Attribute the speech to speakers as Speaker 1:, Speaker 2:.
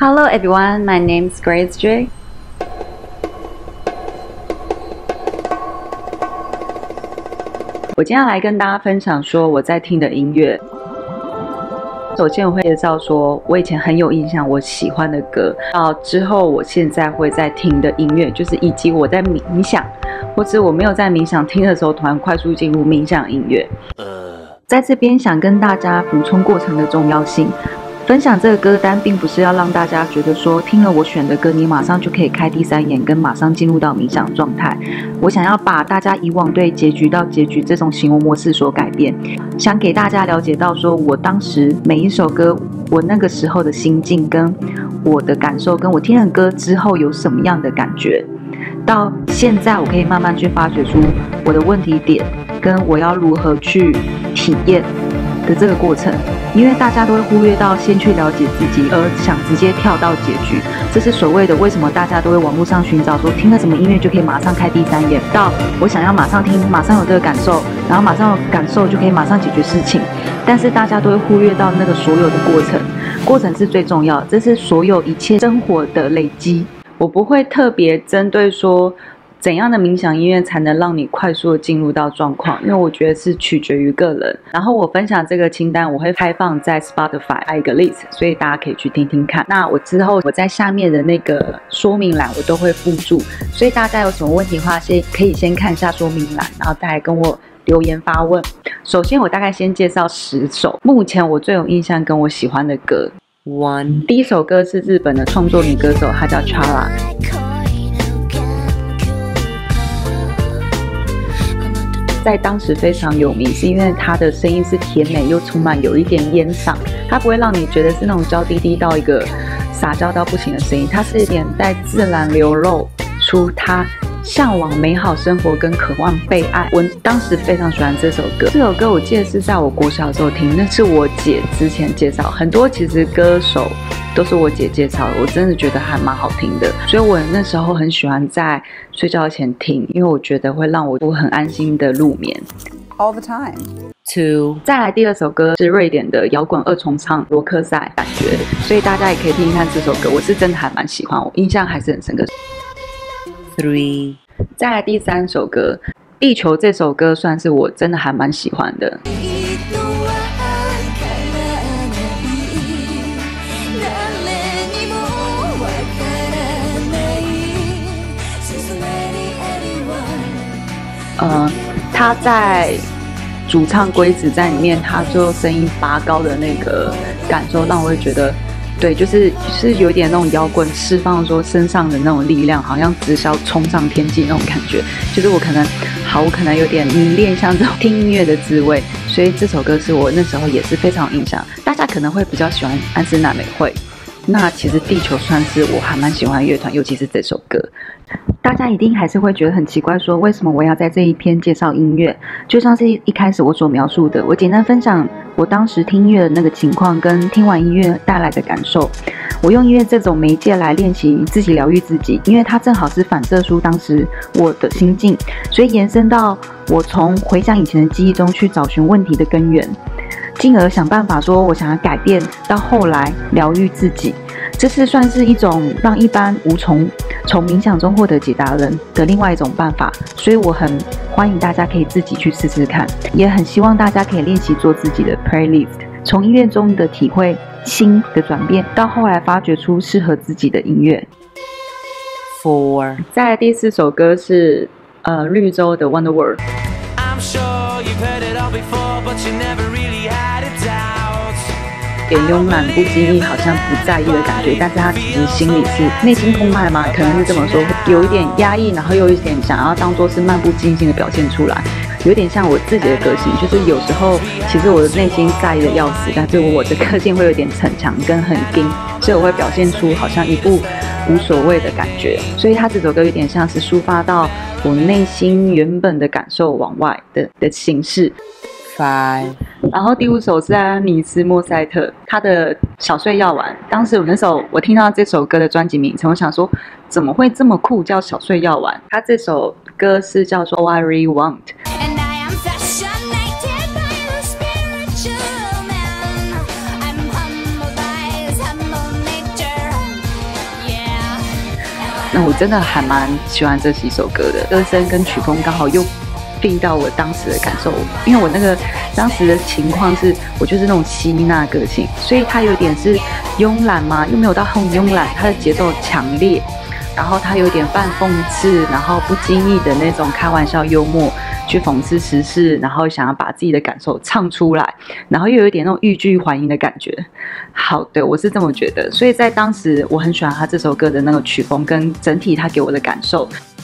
Speaker 1: Hello everyone, my name is Grace J. 我今天要来跟大家分享说我在听的音乐。首先我会介绍说我以前很有印象我喜欢的歌，到之后我现在会在听的音乐，就是以及我在冥想或者我没有在冥想听的时候突然快速进入冥想音乐。在这边想跟大家补充过程的重要性。分享这个歌单并不是要让大家觉得说听了我选的歌你马上就可以开第三眼跟马上进入到冥想状态。我想要把大家以往对结局到结局这种行为模式所改变，想给大家了解到说我当时每一首歌我那个时候的心境跟我的感受，跟我听了歌之后有什么样的感觉，到现在我可以慢慢去发掘出我的问题点跟我要如何去体验的这个过程。因为大家都会忽略到先去了解自己，而想直接跳到结局，这是所谓的为什么大家都会网络上寻找说听了什么音乐就可以马上开第三眼，到我想要马上听马上有这个感受，然后马上有感受就可以马上解决事情。但是大家都会忽略到那个所有的过程是最重要的，这是所有一切生活的累积。我不会特别针对说怎样的冥想音乐才能让你快速的进入到状况，因为我觉得是取决于个人。然后我分享这个清单我会开放在 Spotify 一个 list， 所以大家可以去听听看。那我之后我在下面的那个说明栏我都会附注，所以大家有什么问题的话可以先看一下说明栏，然后再来跟我留言发问。首先我大概先介绍10首目前我最有印象跟我喜欢的歌。第一首歌是日本的创作女歌手，她叫 Chara。在当时非常有名，是因为她的声音是甜美又充满有一点烟嗓，她不会让你觉得是那种娇滴滴到一个撒娇到不行的声音，她是一点带自然流露出她向往美好生活跟渴望被爱。我当时非常喜欢这首歌，这首歌我记得是在我国小的时候听，那是我姐之前介绍，很多其实歌手都是我姐介绍的，我真的觉得还蛮好听的，所以我那时候很喜欢在睡觉前听，因为我觉得会让我很安心的入眠。
Speaker 2: All the time.
Speaker 1: 再来第二首歌是瑞典的摇滚二重唱罗克赛感觉，所以大家也可以听听看这首歌，我是真的还蛮喜欢，我印象还是很深刻。再来第三首歌地球，这首歌算是我真的还蛮喜欢的。他在主唱龟子在里面，他最后声音拔高的那个感受，让我会觉得，对，就是有点那种摇滚释放说身上的那种力量，好像直销冲上天际那种感觉。就是我可能有点迷恋像这种听音乐的滋味，所以这首歌是我那时候也是非常有印象。大家可能会比较喜欢安室奈美惠，那其实地球算是我还蛮喜欢的乐团，尤其是这首歌。大家一定还是会觉得很奇怪，说为什么我要在这一篇介绍音乐？就像是一开始我所描述的，我简单分享我当时听音乐的那个情况，跟听完音乐带来的感受。我用音乐这种媒介来练习自己疗愈自己，因为它正好是反射出当时我的心境，所以延伸到我从回想以前的记忆中去找寻问题的根源，进而想办法说我想要改变，到后来疗愈自己。这是算是一种让一般无从冥想中获得解答人的另外一种办法，所以我很欢迎大家可以自己去试试看，也很希望大家可以练习做自己的 playlist， 从音乐中的体会心的转变，到后来发掘出适合自己的音乐。再来第4首歌是绿洲的 Wonder World。点慵懒不经意好像不在意的感觉，但是他其实心里是内心澎湃吗？可能是这么说，有一点压抑，然后又有一点想要当作是漫不经心的表现出来，有点像我自己的个性，就是有时候其实我的内心在意的要死，但是我的个性会有点逞强跟很硬，所以我会表现出好像一副无所谓的感觉，所以他这首歌有点像是抒发到我内心原本的感受往外的形式。然后第5首是安妮斯莫塞特，他的小睡药丸。当时我听到这首歌的专辑名称，我想说怎么会这么酷，叫小睡药丸？他这首歌是叫做 All I Really Want。 那我真的还蛮喜欢这几首歌的，歌声跟曲风刚好又fit到我当时的感受，因为我那个当时的情况是，我就是那种希娜个性，所以它有点是慵懒嘛，又没有到很慵懒，它的节奏强烈，然后它有点半讽刺，然后不经意的那种开玩笑幽默，去讽刺时事，然后想要把自己的感受唱出来，然后又有一点那种欲拒还迎的感觉。好，对，我是这么觉得，所以在当时我很喜欢他这首歌的那个曲风跟整体他给我的感受。